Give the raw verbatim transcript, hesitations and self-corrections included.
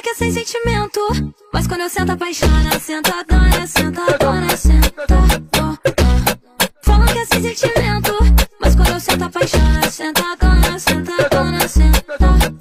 que é sem sentimento, mas quando eu sento apaixona. Sentadona, sentadona, sentadona. Falam que é sem sentimento, mas quando eu sento apaixona. Sentadona, sentadona, sentadona.